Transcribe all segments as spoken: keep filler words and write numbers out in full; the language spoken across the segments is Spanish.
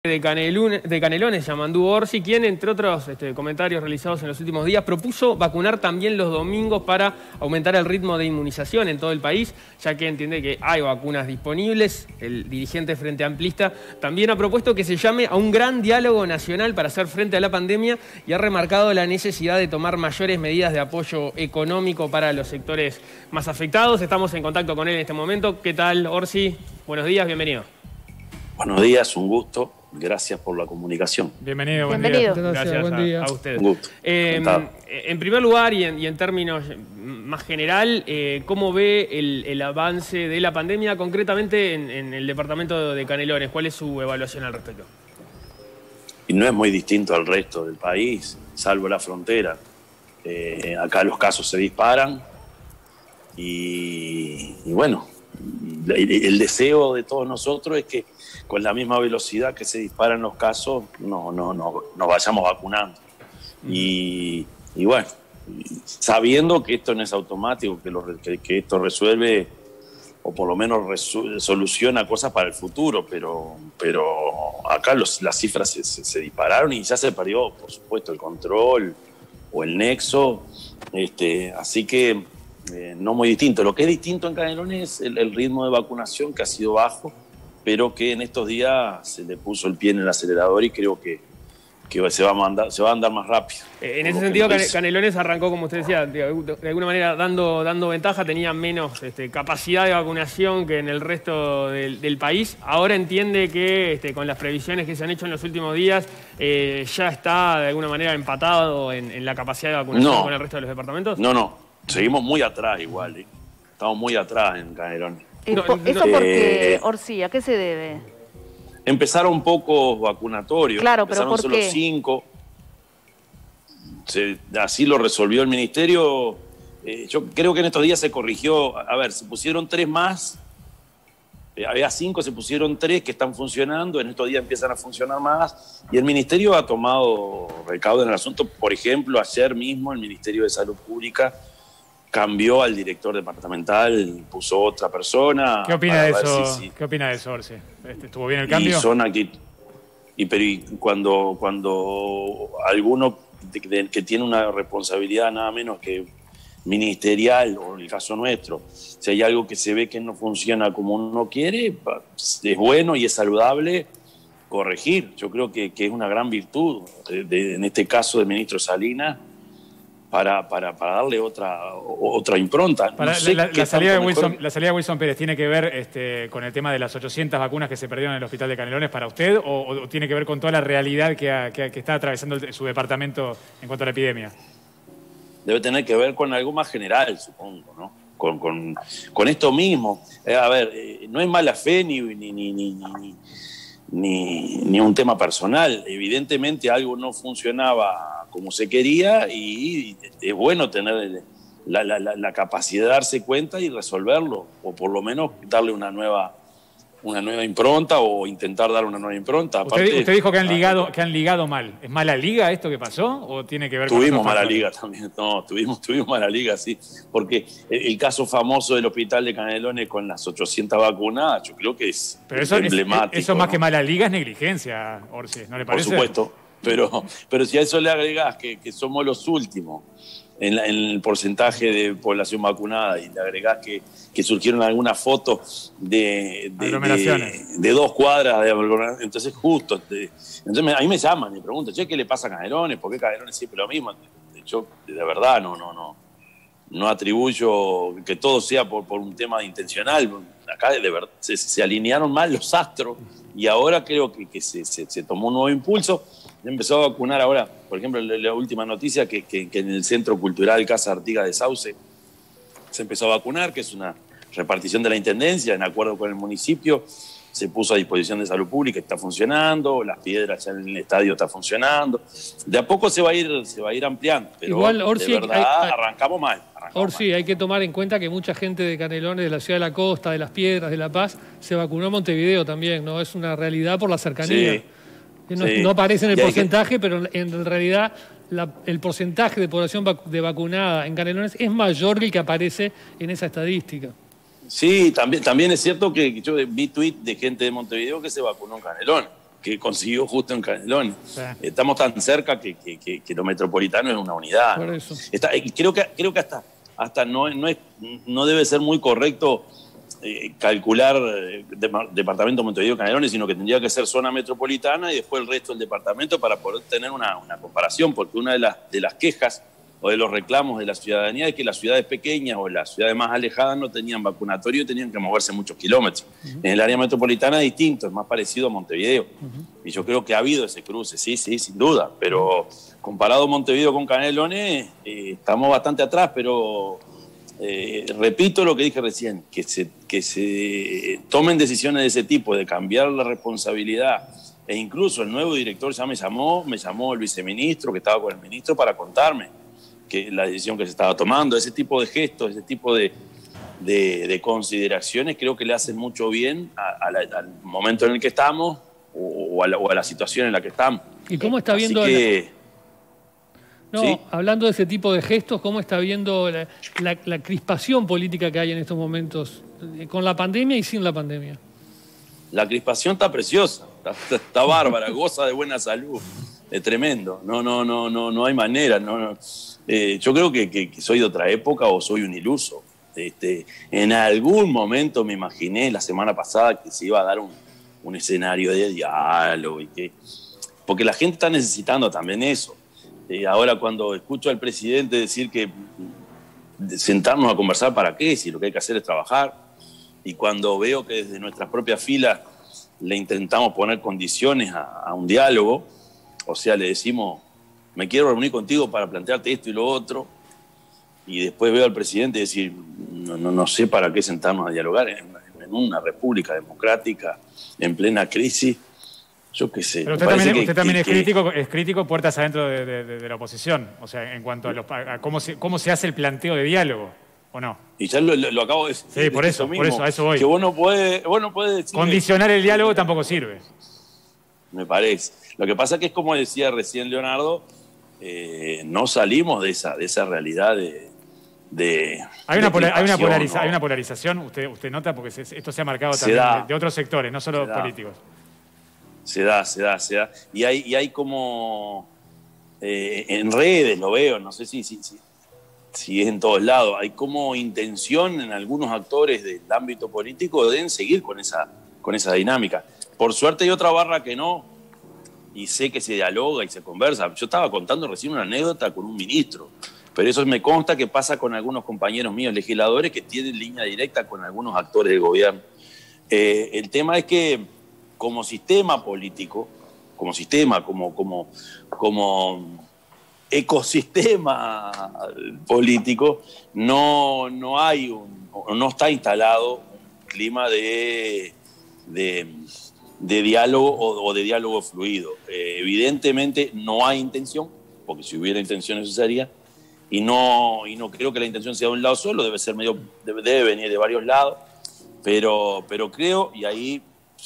De, Canelones, de Canelones, Yamandú Orsi, quien, entre otros este, comentarios realizados en los últimos días, propuso vacunar también los domingos para aumentar el ritmo de inmunización en todo el país, ya que entiende que hay vacunas disponibles. El dirigente Frente Amplista también ha propuesto que se llame a un gran diálogo nacional para hacer frente a la pandemia y ha remarcado la necesidad de tomar mayores medidas de apoyo económico para los sectores más afectados. Estamos en contacto con él en este momento. ¿Qué tal, Orsi? Buenos días, bienvenido. Buenos días, un gusto. Gracias por la comunicación. Bienvenido, buen Bienvenido. día. Gracias, Gracias, buen día. A, a usted. Un gusto. Eh, en primer lugar, y en, y en términos más general, eh, ¿cómo ve el, el avance de la pandemia concretamente en, en el departamento de Canelones? ¿Cuál es su evaluación al respecto? Y no es muy distinto al resto del país, salvo la frontera. Eh, acá los casos se disparan y, y bueno, el, el deseo de todos nosotros es que con la misma velocidad que se disparan los casos, no, no, no, nos vayamos vacunando. Y, y bueno, sabiendo que esto no es automático, que, lo, que, que esto resuelve, o por lo menos resu, soluciona cosas para el futuro, pero, pero acá los, las cifras se, se, se dispararon y ya se perdió, por supuesto, el control o el nexo. Este, así que eh, no muy distinto. Lo que es distinto en Canelones es el, el ritmo de vacunación, que ha sido bajo, pero que en estos días se le puso el pie en el acelerador y creo que, que se, va a mandar, se va a andar más rápido. Eh, en ese sentido, Canelones arrancó, como usted decía, de, de alguna manera dando, dando ventaja, tenía menos este, capacidad de vacunación que en el resto del, del país. Ahora entiende que este, con las previsiones que se han hecho en los últimos días, eh, ya está de alguna manera empatado en, en la capacidad de vacunación no, con el resto de los departamentos. No, no, seguimos muy atrás igual, ¿eh? Estamos muy atrás en Canelones. Eh, no, ¿Eso no, porque, eh, Orsi, a qué se debe? Empezaron pocos vacunatorios, claro, pero empezaron ¿por solo qué? cinco. Se, así lo resolvió el ministerio. Eh, yo creo que en estos días se corrigió. A ver, se pusieron tres más. Eh, había cinco, se pusieron tres que están funcionando. En estos días empiezan a funcionar más. Y el ministerio ha tomado recaudo en el asunto. Por ejemplo, ayer mismo el Ministerio de Salud Pública cambió al director departamental, puso otra persona. ¿Qué opina de eso? Si, si... ¿Qué opina de eso, Orsi? ¿Estuvo bien el cambio? Y son aquí, y, pero y cuando, cuando alguno de, de, que tiene una responsabilidad nada menos que ministerial, o en el caso nuestro, si hay algo que se ve que no funciona como uno quiere, es bueno y es saludable corregir. Yo creo que, que es una gran virtud, de, de, en este caso del ministro Salinas, Para, para, para darle otra, otra impronta. Para, no sé la, la, salida de Wilson, la salida de Wilson Pérez tiene que ver este, con el tema de las ochocientas vacunas que se perdieron en el hospital de Canelones para usted o, o tiene que ver con toda la realidad que, ha, que, que está atravesando el, su departamento en cuanto a la epidemia? Debe tener que ver con algo más general, supongo, ¿no? Con, con, con esto mismo. Eh, a ver, eh, no es mala fe ni, ni, ni, ni, ni, ni, ni un tema personal. Evidentemente algo no funcionaba como se quería y es bueno tener la, la, la, la capacidad de darse cuenta y resolverlo, o por lo menos darle una nueva, una nueva impronta o intentar dar una nueva impronta. Aparte, usted, usted dijo que han, ligado, que han ligado mal. ¿Es mala liga esto que pasó o tiene que ver con Tuvimos mala liga también, no, tuvimos, tuvimos mala liga, sí, porque el, el caso famoso del hospital de Canelones con las ochocientas vacunas, yo creo que es Pero eso, emblemático. Es, eso más ¿no? que mala liga es negligencia, Orsi, ¿no le parece? Por supuesto. Pero, pero si a eso le agregás que, que somos los últimos en, la, en el porcentaje de población vacunada y le agregás que, que surgieron algunas fotos de, de, de, de dos cuadras, de, entonces justo, de, entonces me, a mí me llaman y me preguntan, che, ¿qué le pasa a Canelones? ¿Por qué Canelones siempre lo mismo? Yo de verdad no, no, no, no atribuyo que todo sea por, por un tema intencional. Acá de verdad se, se alinearon mal los astros y ahora creo que, que se, se, se tomó un nuevo impulso. Empezó a vacunar ahora, por ejemplo, la, la última noticia que, que, que en el Centro Cultural Casa Artigas de Sauce se empezó a vacunar, que es una repartición de la Intendencia, en acuerdo con el municipio, se puso a disposición de salud pública, está funcionando, las piedras ya en el estadio está funcionando. De a poco se va a ir, se va a ir ampliando, pero igual, Orsi, de verdad hay, hay, arrancamos mal. Arrancamos Orsi, mal. Hay que tomar en cuenta que mucha gente de Canelones, de la ciudad de la Costa, de Las Piedras, de La Paz, se vacunó en Montevideo también, ¿no? Es una realidad por la cercanía. Sí. No, sí. no aparece en el porcentaje, que... pero en realidad la, el porcentaje de población vac de vacunada en Canelones es mayor que el que aparece en esa estadística. Sí, también, también es cierto que yo vi tuit de gente de Montevideo que se vacunó en Canelones. que consiguió justo en Canelones. Sí. Estamos tan cerca que, que, que, que lo metropolitano es una unidad. Por ¿no? eso. Está, y creo que, creo que hasta, hasta no, no, es, no debe ser muy correcto eh, calcular eh, de, departamento Montevideo Canelones, sino que tendría que ser zona metropolitana y después el resto del departamento para poder tener una, una comparación, porque una de las, de las quejas o de los reclamos de la ciudadanía es que las ciudades pequeñas o las ciudades más alejadas no tenían vacunatorio y tenían que moverse muchos kilómetros. Uh-huh. En el área metropolitana es distinto, es más parecido a Montevideo. Uh-huh. Y yo creo que ha habido ese cruce, sí, sí, sin duda. Pero comparado Montevideo con Canelones, eh, estamos bastante atrás, pero eh, repito lo que dije recién, que se, que se tomen decisiones de ese tipo, de cambiar la responsabilidad. E incluso el nuevo director ya me llamó, me llamó el viceministro que estaba con el ministro para contarme que la decisión que se estaba tomando, ese tipo de gestos, ese tipo de, de, de consideraciones creo que le hacen mucho bien a, a la, al momento en el que estamos o, o, a la, o a la situación en la que estamos. ¿Y cómo está viendo? Así que, no, ¿sí? Hablando de ese tipo de gestos, ¿cómo está viendo la, la, la crispación política que hay en estos momentos, con la pandemia y sin la pandemia? La crispación está preciosa, está, está bárbara, goza de buena salud, es tremendo, no, no, no, no, no hay manera, no, no. Eh, yo creo que, que, que soy de otra época o soy un iluso. Este, en algún momento me imaginé la semana pasada que se iba a dar un, un escenario de diálogo y que, porque la gente está necesitando también eso. Eh, ahora cuando escucho al presidente decir que sentarnos a conversar para qué, si lo que hay que hacer es trabajar, y cuando veo que desde nuestras propias filas le intentamos poner condiciones a, a un diálogo, o sea, le decimos, me quiero reunir contigo para plantearte esto y lo otro, y después veo al presidente decir, no, no, no sé para qué sentarnos a dialogar en, en una república democrática, en plena crisis, yo qué sé. Pero usted también, que, usted también que, es, crítico, es crítico puertas adentro de, de, de la oposición, o sea, en cuanto a, los, a cómo, se, cómo se hace el planteo de diálogo, ¿o no? Y ya lo, lo, lo acabo de decir. Sí, por eso, mismo, por eso, a eso voy. Que vos no podés, vos no podés decir... Condicionar el diálogo tampoco sirve. Me parece. Lo que pasa es que es como decía recién Leonardo, Eh, no salimos de esa, de esa realidad de... de hay, una de polar, hay, una polariza, ¿no? hay una polarización, usted, usted nota, porque se, esto se ha marcado se también da, de, de otros sectores, no solo se políticos. Se da, se da, se da. Y hay, y hay como... Eh, en redes lo veo, no sé si, si, si, si es en todos lados, hay como intención en algunos actores del ámbito político de seguir con esa, con esa dinámica. Por suerte hay otra barra que no, y sé que se dialoga y se conversa. Yo estaba contando recién una anécdota con un ministro, pero eso me consta que pasa con algunos compañeros míos legisladores que tienen línea directa con algunos actores del gobierno. Eh, el tema es que como sistema político, como sistema, como, como, como ecosistema político, no, no hay un, no está instalado un clima de... de de diálogo o, o de diálogo fluido. Eh, evidentemente no hay intención, porque si hubiera intención eso sería, y no, y no creo que la intención sea de un lado solo, debe ser medio, debe, debe venir de varios lados, pero, pero creo, y ahí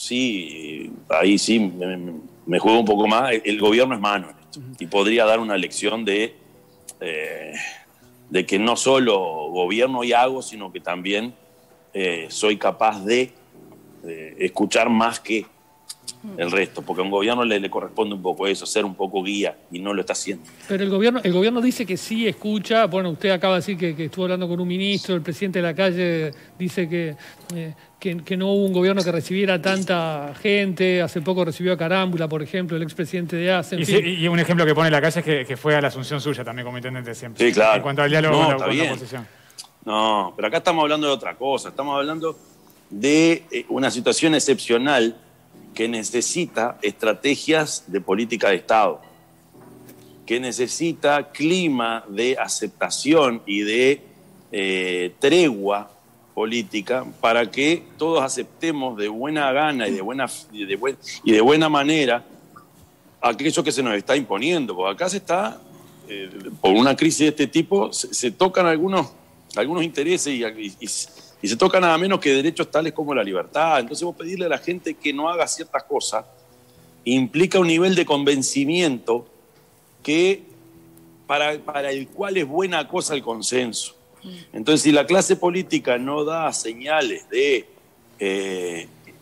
sí, ahí sí me, me juego un poco más, el, el gobierno es mano en esto, y podría dar una lección de, eh, de que no solo gobierno y hago, sino que también eh, soy capaz de eh, escuchar más que el resto, porque a un gobierno le, le corresponde un poco eso, ser un poco guía, y no lo está haciendo. Pero el gobierno, el gobierno dice que sí escucha. Bueno, usted acaba de decir que, que estuvo hablando con un ministro, el presidente de la calle dice que, eh, que, que no hubo un gobierno que recibiera tanta gente. Hace poco recibió a Carámbula, por ejemplo, el expresidente de A C E. Y, sí, y un ejemplo que pone la calle es que, que fue a la asunción suya también como intendente siempre. Sí, claro. En cuanto al diálogo no, con, la, con la oposición. No, pero acá estamos hablando de otra cosa. Estamos hablando de eh, una situación excepcional que necesita estrategias de política de Estado, que necesita clima de aceptación y de eh, tregua política para que todos aceptemos de buena gana y de buena, y de buen, y de buena manera aquello que se nos está imponiendo. Porque acá se está, eh, por una crisis de este tipo, se, se tocan algunos, algunos intereses y, y, y Y se toca nada menos que derechos tales como la libertad. Entonces vos pedirle a la gente que no haga ciertas cosas implica un nivel de convencimiento que para, para el cual es buena cosa el consenso. Entonces si la clase política no da señales de eh,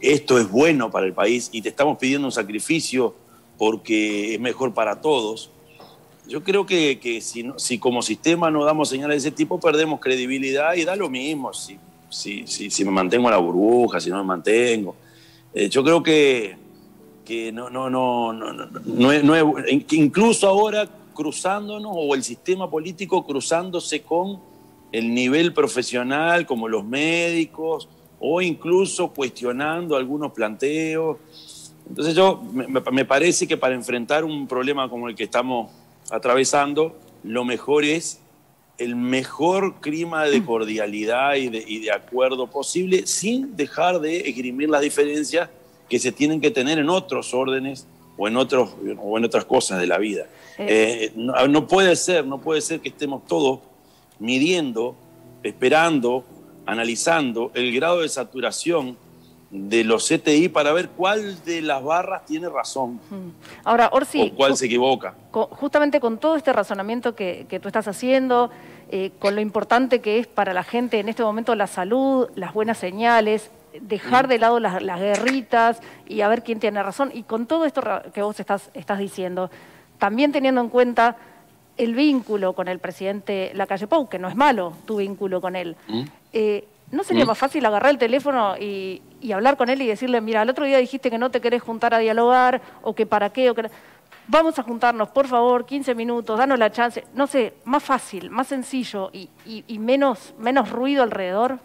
esto es bueno para el país y te estamos pidiendo un sacrificio porque es mejor para todos. Yo creo que, que si, no, si como sistema no damos señales de ese tipo, perdemos credibilidad y da lo mismo si, si, si, si me mantengo en la burbuja, si no me mantengo. Eh, yo creo que, que no, no, no, no, no, no, es, no es, incluso ahora cruzándonos, o el sistema político cruzándose con el nivel profesional, como los médicos, o incluso cuestionando algunos planteos. Entonces yo, me, me parece que para enfrentar un problema como el que estamos atravesando, lo mejor es el mejor clima de cordialidad y de, y de acuerdo posible, sin dejar de esgrimir las diferencias que se tienen que tener en otros órdenes o en, otros, o en otras cosas de la vida. Eh, no, no puede ser, no puede ser que estemos todos midiendo, esperando, analizando el grado de saturación de los C T I para ver cuál de las barras tiene razón. Ahora, Orsi, o cuál se equivoca. Con, justamente con todo este razonamiento que, que tú estás haciendo, eh, con lo importante que es para la gente en este momento la salud, las buenas señales, dejar de lado las, las guerritas y a ver quién tiene razón, y con todo esto que vos estás, estás diciendo, también teniendo en cuenta el vínculo con el presidente Lacalle Pou, que no es malo tu vínculo con él, ¿Mm? eh, ¿no sería ¿Mm? más fácil agarrar el teléfono y, y hablar con él y decirle, mira, el otro día dijiste que no te querés juntar a dialogar, o que para qué, o que... vamos a juntarnos, por favor, quince minutos, danos la chance, no sé, más fácil, más sencillo y, y, y menos, menos ruido alrededor?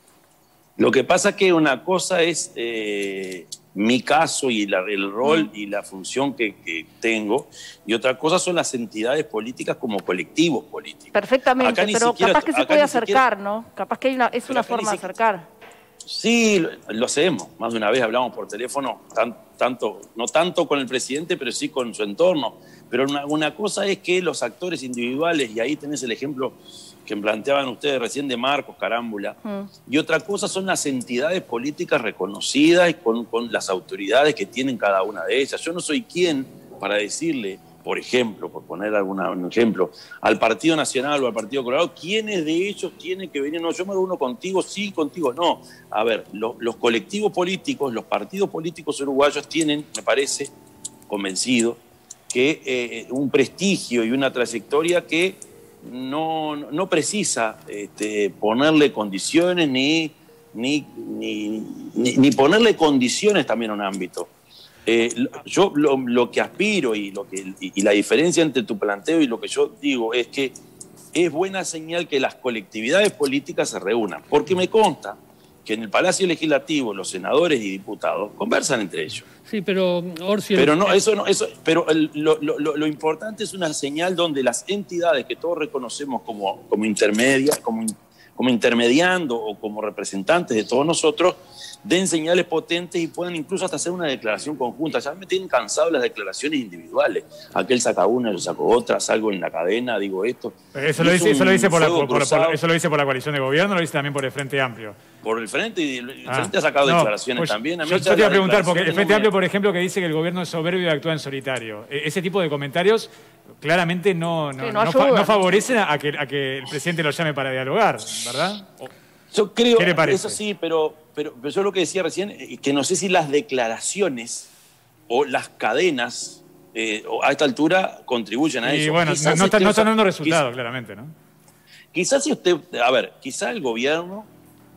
Lo que pasa es que una cosa es eh, mi caso y la, el rol y la función que, que tengo, y otra cosa son las entidades políticas como colectivos políticos. Perfectamente, pero siquiera, capaz que se puede acercar, siquiera, ¿no? Capaz que hay una, es una forma de acercar. Sí, lo, lo hacemos. Más de una vez hablamos por teléfono, tan, tanto, no tanto con el presidente, pero sí con su entorno. Pero una, una cosa es que los actores individuales, y ahí tenés el ejemplo que planteaban ustedes recién de Marcos Carámbula, mm. y otra cosa son las entidades políticas reconocidas y con, con las autoridades que tienen cada una de ellas. Yo no soy quien para decirle, por ejemplo, por poner alguna, un ejemplo, al Partido Nacional o al Partido Colorado, quiénes de ellos tienen que venir. No, yo me reúno contigo, sí, contigo, no. A ver, lo, los colectivos políticos, los partidos políticos uruguayos tienen, me parece, convencido, que eh, un prestigio y una trayectoria que no, no precisa este, ponerle condiciones ni, ni, ni, ni, ni ponerle condiciones también a un ámbito. Eh, yo lo, lo que aspiro y, lo que, y, y la diferencia entre tu planteo y lo que yo digo es que es buena señal que las colectividades políticas se reúnan, porque me consta que en el Palacio Legislativo los senadores y diputados conversan entre ellos. Sí, pero Orsi... Pero no, eso no, eso, pero el, lo, lo, lo importante es una señal donde las entidades que todos reconocemos como, como intermedias, como, como intermediando o como representantes de todos nosotros, den señales potentes y puedan incluso hasta hacer una declaración conjunta. Ya me tienen cansado las declaraciones individuales. Aquel saca una, yo saco otra, salgo en la cadena, digo esto. Eso lo dice, eso lo dice por la, por, por, por, eso lo dice por la coalición de gobierno, lo dice también por el Frente Amplio. Por el Frente, y el Frente ah, ha sacado no, declaraciones pues, también. A mí yo, yo te iba a preguntar, porque el Frente no Amplio, por ejemplo, que dice que el gobierno es soberbio y actúa en solitario. Ese tipo de comentarios claramente no, no, sí, no, no, fa, no favorecen a que, a que el presidente lo llame para dialogar, ¿verdad? O, yo creo, ¿qué le parece? Eso sí, pero, pero, pero yo lo que decía recién, es que no sé si las declaraciones o las cadenas eh, a esta altura contribuyen a y eso. Bueno, quizás no, no, no están dando resultados, quizás, claramente, ¿no? Quizás si usted, a ver, quizás el gobierno,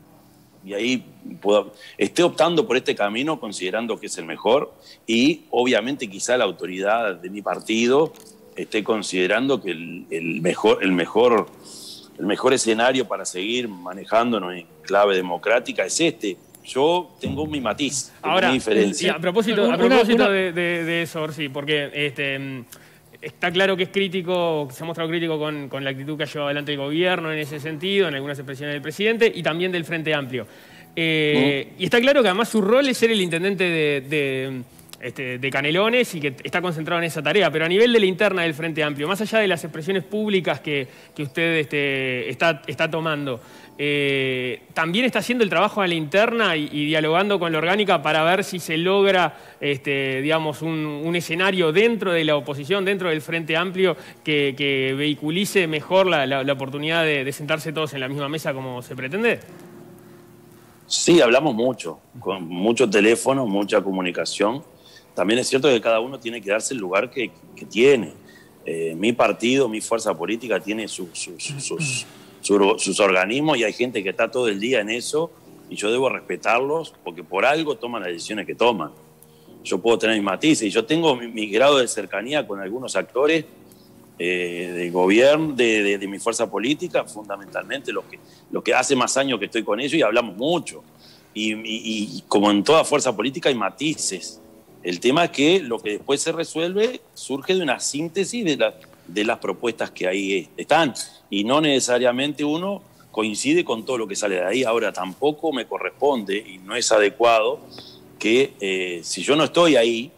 y ahí puedo, esté optando por este camino considerando que es el mejor, y obviamente quizá la autoridad de mi partido esté considerando que el, el mejor, el mejor El mejor escenario para seguir manejándonos en clave democrática es este. Yo tengo mi matiz, tengo Ahora, mi diferencia. Sí, a propósito, a propósito una, una... De, de, de eso, sí, porque este, está claro que es crítico, se ha mostrado crítico con, con la actitud que ha llevado adelante el gobierno en ese sentido, en algunas expresiones del presidente y también del Frente Amplio. Eh, ¿Mm? Y está claro que además su rol es ser el intendente de... de Este, de Canelones y que está concentrado en esa tarea, pero a nivel de la interna del Frente Amplio, más allá de las expresiones públicas que, que usted este, está, está tomando, eh, también está haciendo el trabajo a la interna y, y dialogando con la orgánica para ver si se logra este, digamos, un, un escenario dentro de la oposición, dentro del Frente Amplio, que, que vehiculice mejor la, la, la oportunidad de, de sentarse todos en la misma mesa como se pretende. Sí, hablamos mucho, con mucho teléfono, mucha comunicación. También es cierto que cada uno tiene que darse el lugar que, que tiene. Eh, mi partido, mi fuerza política tiene sus, sus, sus, sus, sus organismos y hay gente que está todo el día en eso y yo debo respetarlos porque por algo toman las decisiones que toman. Yo puedo tener mis matices y yo tengo mi, mi grado de cercanía con algunos actores eh, del gobierno, de, de, de mi fuerza política, fundamentalmente los que, los que hace más años que estoy con ellos y hablamos mucho. Y, y, y como en toda fuerza política hay matices. El tema es que lo que después se resuelve surge de una síntesis de, la, de las propuestas que ahí están. Y no necesariamente uno coincide con todo lo que sale de ahí. Ahora, tampoco me corresponde y no es adecuado que eh, si yo no estoy ahí,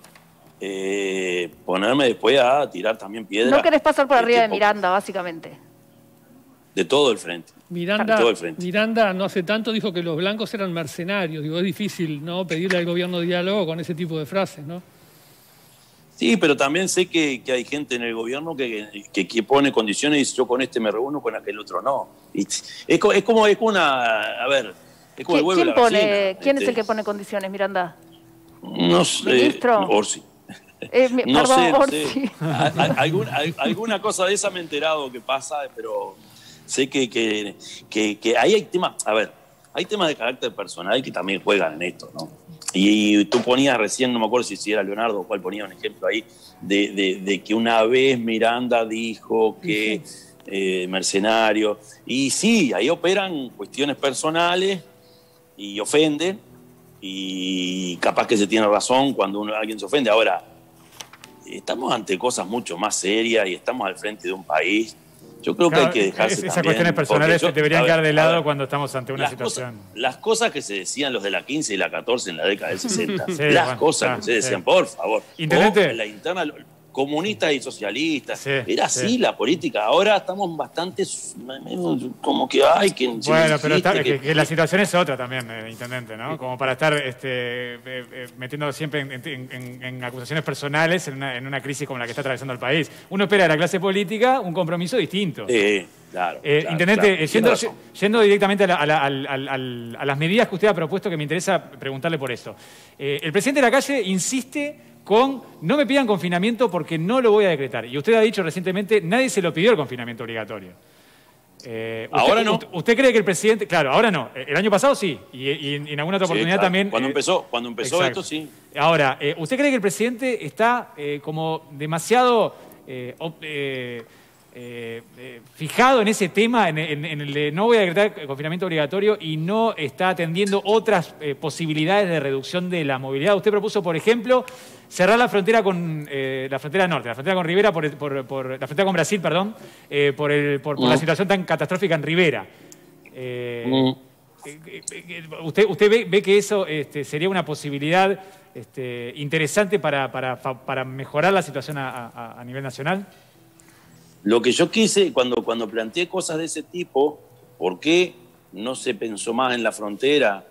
eh, ponerme después a tirar también piedras. No querés pasar por arriba de Miranda, básicamente. De todo el frente. Miranda, de todo el frente. Miranda no hace tanto dijo que los blancos eran mercenarios. Digo, es difícil, ¿no?, pedirle al gobierno diálogo con ese tipo de frases, ¿no? Sí, pero también sé que, que hay gente en el gobierno que, que, que pone condiciones y dice yo con este me reúno, con aquel otro no. Y es, es como es una... A ver, es como el huevo y la pone, gallina. ¿Quién este, es el que pone condiciones, Miranda? No sé. ¿Ministro? Orsi. Eh, mi, no perdón, sé, no Orsi. sé. A, a, alguna, a, alguna cosa de esa me he enterado que pasa, pero sé que, que, que, que ahí hay temas... A ver, hay temas de carácter personal que también juegan en esto, ¿no? Y tú ponías recién, no me acuerdo si era Leonardo o cuál ponía un ejemplo ahí, de, de, de que una vez Miranda dijo que eh, mercenario. Y sí, ahí operan cuestiones personales y ofenden, y capaz que se tiene razón cuando uno, alguien se ofende. Ahora, estamos ante cosas mucho más serias y estamos al frente de un país. Yo creo claro, que hay que dejarse es, esas también, cuestiones personales yo, deberían ver, quedar de lado ver, cuando estamos ante una las situación. Cosas, las cosas que se decían los de la quince y la catorce en la década del sesenta, sí, las bueno, cosas ah, que se decían, sí. por favor. Intendente. O en la interna, comunistas y socialistas. Sí, Era así sí. la política. Ahora estamos bastante como que hay que... Bueno, pero está, que, que, que la situación es otra también, eh, intendente, ¿no? Como para estar este, eh, eh, metiendo siempre en, en, en, en acusaciones personales en una, en una crisis como la que está atravesando el país. Uno espera de la clase política un compromiso distinto. Sí, claro. Eh, claro intendente, claro, yendo, yendo, yendo directamente a, la, a, la, a, la, a, a las medidas que usted ha propuesto, que me interesa preguntarle por esto. Eh, el presidente de la calle insiste con no me pidan confinamiento porque no lo voy a decretar. Y usted ha dicho recientemente, nadie se lo pidió el confinamiento obligatorio. Eh, usted, ahora no. Usted, ¿Usted cree que el presidente... Claro, ahora no. El año pasado sí. Y, y en, en alguna otra sí, oportunidad claro. también... Cuando eh, empezó, cuando empezó exacto. esto, sí. Ahora, eh, ¿usted cree que el presidente está eh, como demasiado... Eh, eh, Eh, eh, fijado en ese tema, en, en, en el de no voy a decretar confinamiento obligatorio y no está atendiendo otras eh, posibilidades de reducción de la movilidad? Usted propuso, por ejemplo, cerrar la frontera con eh, la frontera norte, la frontera con Rivera, por, por, por la frontera con Brasil, perdón, eh, por, el, por, por mm. la situación tan catastrófica en Rivera. Eh, mm. eh, eh, ¿Usted, usted ve, ve que eso este, sería una posibilidad este, interesante para, para, para mejorar la situación a, a, a nivel nacional? Lo que yo quise, cuando, cuando planteé cosas de ese tipo, ¿por qué no se pensó más en la frontera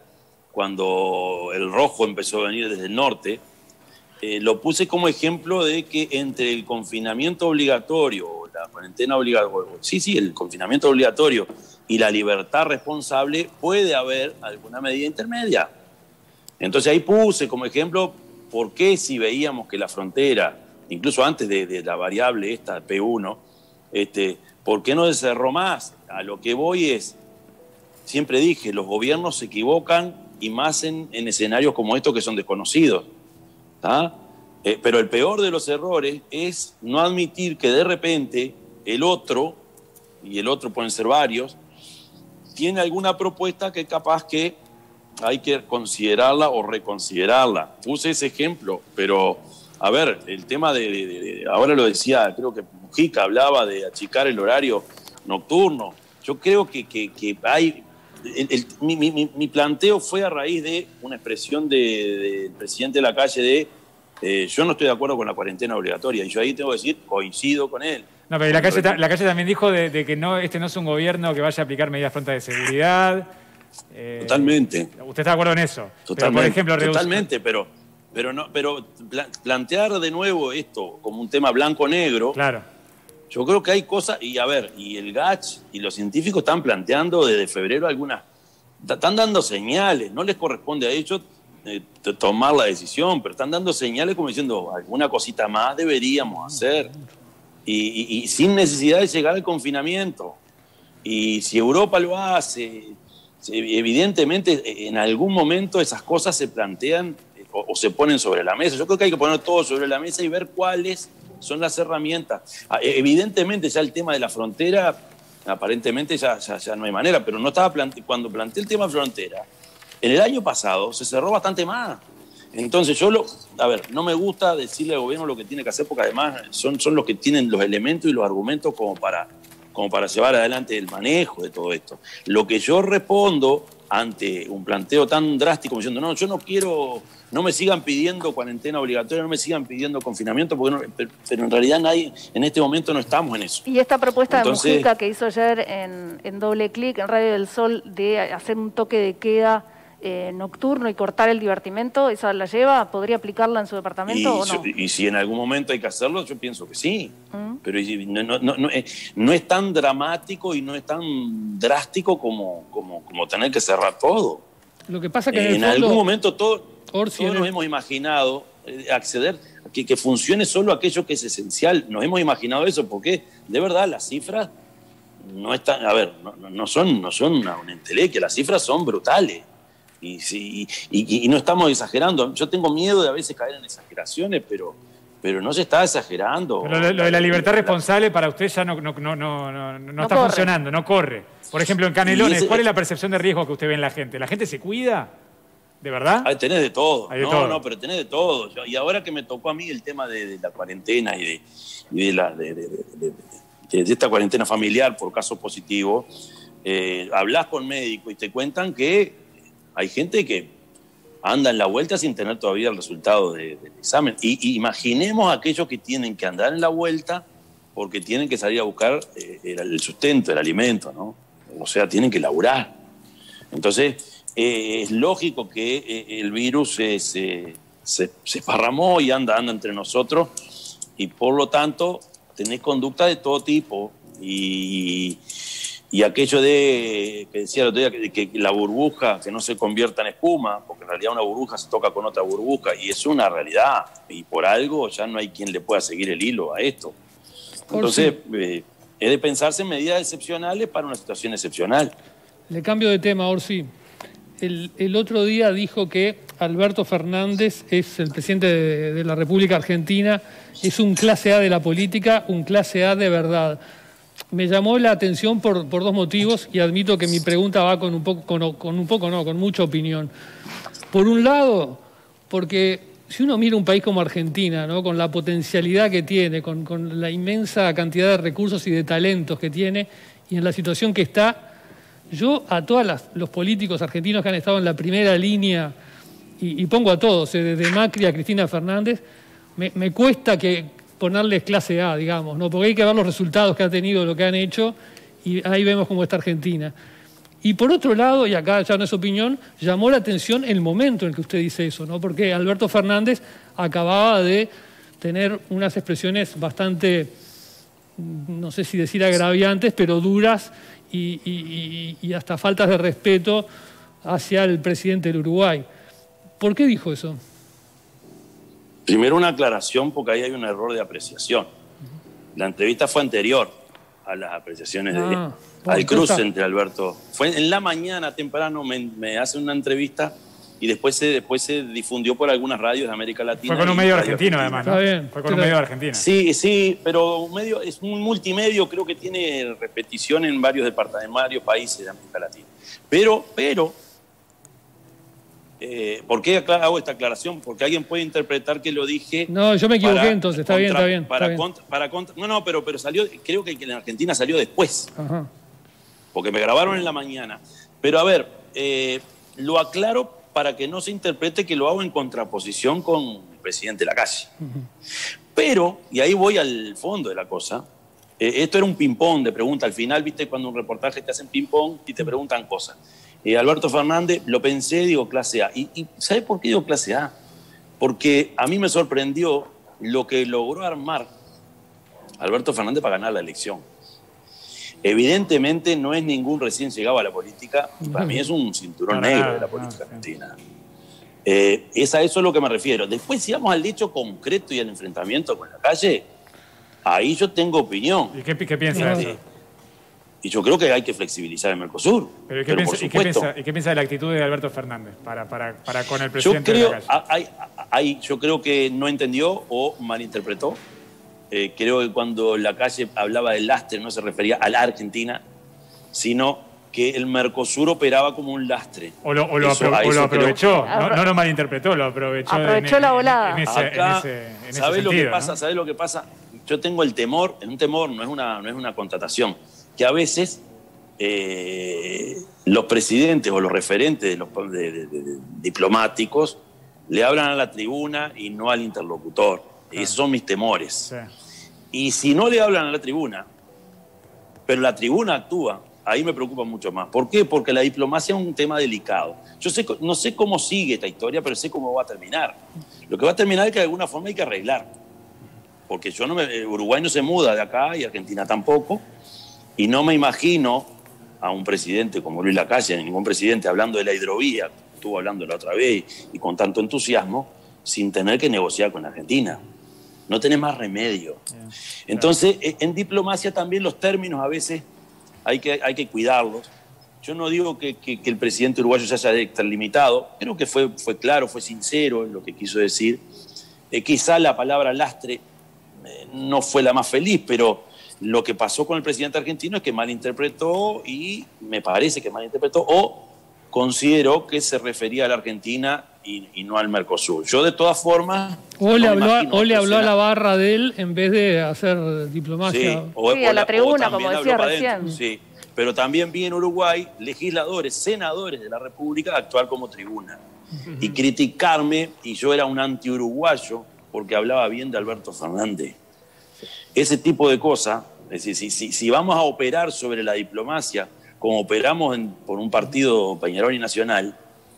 cuando el rojo empezó a venir desde el norte? Eh, lo puse como ejemplo de que entre el confinamiento obligatorio, la cuarentena obligatoria, sí, sí, el confinamiento obligatorio y la libertad responsable puede haber alguna medida intermedia. Entonces ahí puse como ejemplo por qué si veíamos que la frontera, incluso antes de, de la variable esta P uno, Este, ¿por qué no se cerró más? A lo que voy es, siempre dije, los gobiernos se equivocan y más en, en escenarios como estos que son desconocidos. ¿tá? Eh, pero el peor de los errores es no admitir que de repente el otro, y el otro pueden ser varios, tiene alguna propuesta que capaz que hay que considerarla o reconsiderarla. Puse ese ejemplo, pero a ver, el tema de, de, de ahora lo decía, creo que Mujica hablaba de achicar el horario nocturno. Yo creo que, que, que hay... El, el, mi, mi, mi planteo fue a raíz de una expresión del de, de presidente de la calle de eh, yo no estoy de acuerdo con la cuarentena obligatoria. Y yo ahí tengo que decir, coincido con él. No, pero la calle, la calle también dijo de, de que no, este no es un gobierno que vaya a aplicar medidas prontas de seguridad. Eh, Totalmente. ¿Usted está de acuerdo en eso? Totalmente. Pero, por ejemplo, Totalmente, pero... Pero, no, pero plantear de nuevo esto como un tema blanco-negro, claro. Yo creo que hay cosas, y a ver, y el G A C H y los científicos están planteando desde febrero algunas están dando señales, no les corresponde a ellos eh, tomar la decisión, pero están dando señales como diciendo, alguna cosita más deberíamos hacer, y, y, y sin necesidad de llegar al confinamiento. Y si Europa lo hace, evidentemente en algún momento esas cosas se plantean o, o se ponen sobre la mesa. Yo creo que hay que poner todo sobre la mesa y ver cuáles son las herramientas. Evidentemente ya el tema de la frontera, aparentemente ya, ya, ya no hay manera, pero no estaba plante cuando planteé el tema de frontera, en el año pasado se cerró bastante más. Entonces yo, lo, a ver, no me gusta decirle al gobierno lo que tiene que hacer porque además son, son los que tienen los elementos y los argumentos como para, como para llevar adelante el manejo de todo esto. Lo que yo respondo ante un planteo tan drástico como diciendo, no, yo no quiero, no me sigan pidiendo cuarentena obligatoria, no me sigan pidiendo confinamiento, porque no, pero, pero en realidad nadie, en este momento no estamos en eso. Y esta propuesta Entonces, de Mujica que hizo ayer en, en Doble Clic, en Radio del Sol, de hacer un toque de queda eh, nocturno y cortar el divertimento, ¿esa la lleva? ¿Podría aplicarla en su departamento y, o no? Y si en algún momento hay que hacerlo, yo pienso que sí. ¿Mm? Pero no, no, no, no, no es tan dramático y no es tan drástico como, como, como tener que cerrar todo. Lo que pasa que en, en en fondo, algún momento todo, Orsi, todos nos el... hemos imaginado acceder a que, que funcione solo aquello que es esencial. Nos hemos imaginado eso porque de verdad las cifras no están, a ver, no, no son, no son una, una entelequia, las cifras son brutales. Y, y, y, y no estamos exagerando. Yo tengo miedo de a veces caer en exageraciones, pero, pero no se está exagerando. Pero lo, lo de la libertad responsable para usted ya no, no, no, no, no, no está corre. funcionando, no corre. Por ejemplo, en Canelones, ese, ¿cuál es la percepción de riesgo que usted ve en la gente? ¿La gente se cuida? ¿De verdad? Ay, tenés de todo. Hay de no, todo. no, pero tenés de todo. Yo, y ahora que me tocó a mí el tema de, de la cuarentena y de, y de, la, de, de, de, de, de esta cuarentena familiar por caso positivo, eh, hablas con médicos y te cuentan que hay gente que anda en la vuelta sin tener todavía el resultado de, del examen. Y, y imaginemos a aquellos que tienen que andar en la vuelta porque tienen que salir a buscar eh, el, el sustento, el alimento, ¿no? O sea, tienen que laburar. Entonces, eh, es lógico que eh, el virus se, se, se, se esparramó y anda, anda entre nosotros y por lo tanto tenés conducta de todo tipo y... Y aquello de, que decía el otro día, que, que la burbuja, que no se convierta en espuma, porque en realidad una burbuja se toca con otra burbuja, y es una realidad, y por algo ya no hay quien le pueda seguir el hilo a esto. Entonces, eh, es de pensarse en medidas excepcionales para una situación excepcional. Le cambio de tema, Orsi. El, el otro día dijo que Alberto Fernández es el presidente de, de la República Argentina, es un clase A de la política, un clase A de verdad. Me llamó la atención por, por dos motivos y admito que mi pregunta va con un poco, con, con un poco no, con mucha opinión. Por un lado, porque si uno mira un país como Argentina, ¿no? Con la potencialidad que tiene, con, con la inmensa cantidad de recursos y de talentos que tiene y en la situación que está, yo a todos los políticos argentinos que han estado en la primera línea, y, y pongo a todos, eh, desde Macri a Cristina Fernández, me, me cuesta que ponerles clase A, digamos, ¿no? Porque hay que ver los resultados que ha tenido, lo que han hecho, y ahí vemos cómo está Argentina. Y por otro lado, y acá ya no es opinión, llamó la atención el momento en que usted dice eso, ¿no? Porque Alberto Fernández acababa de tener unas expresiones bastante, no sé si decir agraviantes, pero duras y, y, y hasta faltas de respeto hacia el presidente del Uruguay. ¿Por qué dijo eso? Primero una aclaración porque ahí hay un error de apreciación. La entrevista fue anterior a las apreciaciones de, ah, al cruce está. entre Alberto. Fue en la mañana temprano, me, me hace una entrevista y después se, después se difundió por algunas radios de América Latina. Fue con un medio argentino además, ¿no? Está bien. Fue con un medio de Argentina. Sí, sí, pero un medio, es un multimedio, creo que tiene repetición en varios departamentos, en varios países de América Latina. Pero, pero... Eh, ¿Por qué hago esta aclaración? Porque alguien puede interpretar que lo dije... No, yo me equivoqué para, entonces, está contra, bien, está bien. Para está contra, para contra, no, no, pero, pero salió, creo que en Argentina salió después. Ajá. Porque me grabaron en la mañana. Pero a ver, eh, lo aclaro para que no se interprete que lo hago en contraposición con el presidente Lacalle. Uh-huh. Pero, y ahí voy al fondo de la cosa, eh, esto era un ping-pong de pregunta. Al final, viste, cuando un reportaje te hacen ping-pong y te preguntan cosas. Eh, Alberto Fernández, lo pensé, digo clase A. ¿Y, y sabe por qué digo clase A? Porque a mí me sorprendió lo que logró armar Alberto Fernández para ganar la elección. Evidentemente no es ningún recién llegado a la política, para mí es un cinturón no, negro no, de la no, política no, argentina. Eh, es a eso a lo que me refiero. Después, si vamos al hecho concreto y al enfrentamiento con la calle, ahí yo tengo opinión. ¿Y qué, qué piensa de eso? Y yo creo que hay que flexibilizar el Mercosur. Pero, ¿y, qué pero piensa, por ¿y, qué supuesto, piensa, ¿Y qué piensa de la actitud de Alberto Fernández para, para, para con el yo presidente creo, de la calle? hay, hay, yo creo que no entendió o malinterpretó. Eh, creo que cuando la calle hablaba del lastre no se refería a la Argentina, sino que el Mercosur operaba como un lastre. O lo, o lo, Eso, apro o lo aprovechó, creo... no, no lo malinterpretó, lo aprovechó. Aprovechó en, la volada. En, en ese, Acá, en ese, en ese ¿sabés sentido, lo que pasa? ¿no? ¿Sabés lo que pasa? Yo tengo el temor, en un temor no es una, no es una contratación, que a veces eh, los presidentes o los referentes de los de, de, de, de, diplomáticos le hablan a la tribuna y no al interlocutor. Claro. Esos son mis temores. Sí. Y si no le hablan a la tribuna, pero la tribuna actúa, ahí me preocupa mucho más. ¿Por qué? Porque la diplomacia es un tema delicado. Yo sé, no sé cómo sigue esta historia, pero sé cómo va a terminar. Lo que va a terminar es que de alguna forma hay que arreglar. Porque yo no me, Uruguay no se muda de acá y Argentina tampoco. Y no me imagino a un presidente como Luis Lacalle, ningún presidente hablando de la hidrovía, estuvo hablando la otra vez y con tanto entusiasmo, sin tener que negociar con Argentina. No tenés más remedio. Yeah, Entonces, claro. en diplomacia también los términos a veces hay que, hay que cuidarlos. Yo no digo que, que, que el presidente uruguayo se haya extralimitado, creo que fue, fue claro, fue sincero en lo que quiso decir. Eh, quizá la palabra lastre eh, no fue la más feliz, pero lo que pasó con el presidente argentino es que malinterpretó y me parece que malinterpretó o consideró que se refería a la Argentina y, y no al Mercosur. Yo de todas formas... O le, no habló, o le habló a la barra de él en vez de hacer diplomacia. Sí, o, sí o a la, la tribuna, como decía recién. Sí, pero también vi en Uruguay legisladores, senadores de la República actuar como tribuna uh-huh. y criticarme, y yo era un anti-uruguayo porque hablaba bien de Alberto Fernández. Ese tipo de cosas, es decir, si, si, si vamos a operar sobre la diplomacia como operamos en, por un partido Peñarol y Nacional,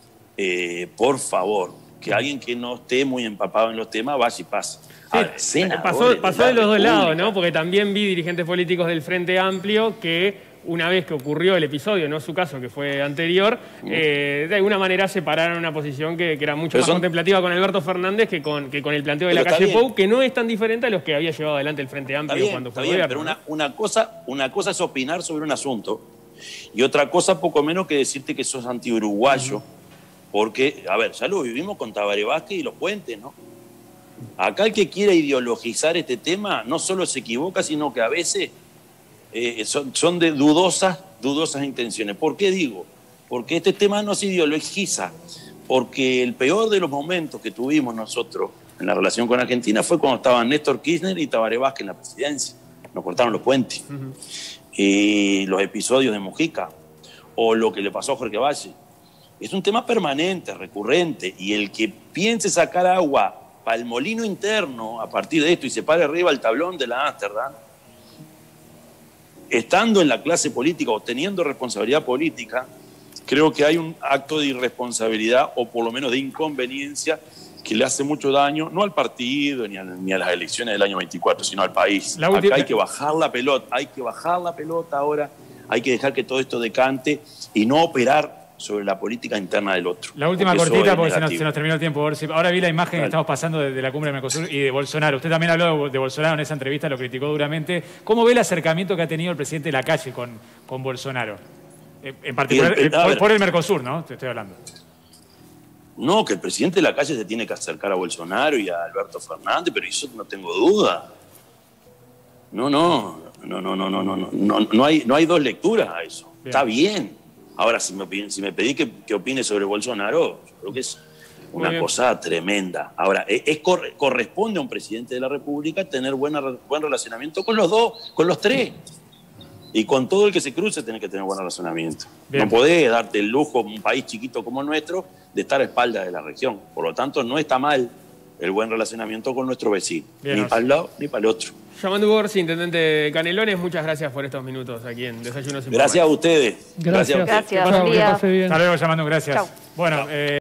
eh, por favor, que alguien que no esté muy empapado en los temas vaya y pase. Sí, pasó pasó de, de los dos lados, ¿no? Porque también vi dirigentes políticos del Frente Amplio que una vez que ocurrió el episodio, no su caso, que fue anterior, eh, de alguna manera separaron una posición que, que era mucho pero más son... contemplativa con Alberto Fernández que con, que con el planteo de pero la calle Pou, que no es tan diferente a los que había llevado adelante el Frente Amplio bien, cuando fue bien, gobierno. Pero una, una, cosa, una cosa es opinar sobre un asunto y otra cosa poco menos que decirte que sos anti-uruguayo, uh-huh. porque, a ver, ya lo vivimos con Tabaré Vázquez y los puentes, ¿no? Acá el que quiera ideologizar este tema no solo se equivoca, sino que a veces eh, son, son de dudosas, dudosas intenciones. ¿Por qué digo? Porque este tema no se ideologiza, porque el peor de los momentos que tuvimos nosotros en la relación con Argentina fue cuando estaban Néstor Kirchner y Tabaré Vázquez en la presidencia. Nos cortaron los puentes. Uh-huh. Y los episodios de Mujica, o lo que le pasó a Jorge Valle. Es un tema permanente, recurrente, y el que piense sacar agua para el molino interno a partir de esto y se pare arriba el tablón de la Ámsterdam, estando en la clase política o teniendo responsabilidad política, creo que hay un acto de irresponsabilidad o por lo menos de inconveniencia que le hace mucho daño, no al partido ni a, ni a las elecciones del año veinticuatro, sino al país. La Acá hay que bajar la pelota, hay que bajar la pelota ahora, hay que dejar que todo esto decante y no operar sobre la política interna del otro. La última porque cortita, porque se nos, se nos terminó el tiempo. Ahora vi la imagen Dale. que estamos pasando de, de la cumbre de Mercosur y de Bolsonaro. Usted también habló de, de Bolsonaro en esa entrevista, lo criticó duramente. ¿Cómo ve el acercamiento que ha tenido el presidente de la calle con, con Bolsonaro? En particular, el, el, por, por el Mercosur, ¿no? Te estoy hablando. No, que el presidente de la calle se tiene que acercar a Bolsonaro y a Alberto Fernández, pero eso no tengo duda. No, no, no, no, no, no, no, no, no hay, no hay dos lecturas a eso. Bien. Está bien. Ahora, si me, si me pedí que, que opine sobre Bolsonaro, yo creo que es una cosa tremenda. Ahora, es, es corre, corresponde a un presidente de la República tener buena, buen relacionamiento con los dos, con los tres. Y con todo el que se cruce tiene que tener buen relacionamiento. Bien. No podés darte el lujo, un país chiquito como el nuestro, de estar a espaldas de la región. Por lo tanto, no está mal el buen relacionamiento con nuestro vecino. Bien, ni para el lado ni para el otro. Yamandu Gorsi, intendente de Canelones, muchas gracias por estos minutos aquí en Desayunos Informales. Gracias a ustedes. Gracias. Gracias. Gracias. Buen día. Hasta luego, Yamandu, gracias. Chau. Bueno, eh...